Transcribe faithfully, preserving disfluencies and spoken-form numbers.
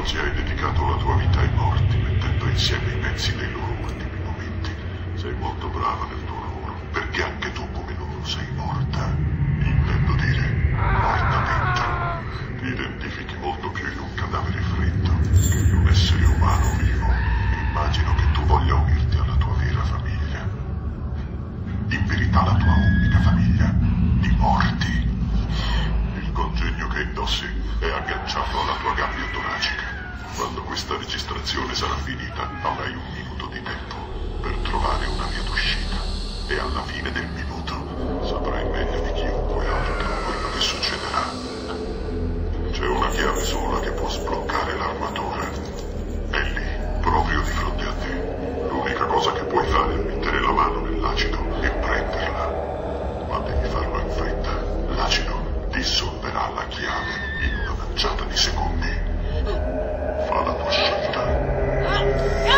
Oggi hai dedicato la tua vita ai morti, mettendo insieme i pezzi dei loro ultimi momenti. Sei molto brava nel tuo lavoro, perché anche tu come loro sei morta. Intendo dire, morta dentro. Ti identifichi molto più in un cadavere freddo che in un essere umano vivo. Immagino che tu voglia unirti alla tua vera famiglia. In verità la tua unica famiglia di morti. Il congegno che indossi è agganciato alla tua gabbia toracica. Quando questa registrazione sarà finita, avrai un minuto di tempo per trovare una via d'uscita. E alla fine del minuto saprai meglio di chiunque altro quello che succederà. C'è una chiave sola che può sbloccare l'armatura. È lì, proprio di fronte a te. L'unica cosa che puoi fare è mettere la mano nell'acido e prenderla. Ma devi farlo in fretta. L'acido dissolverà la chiave in una manciata di secondi. Fa la tua scelta.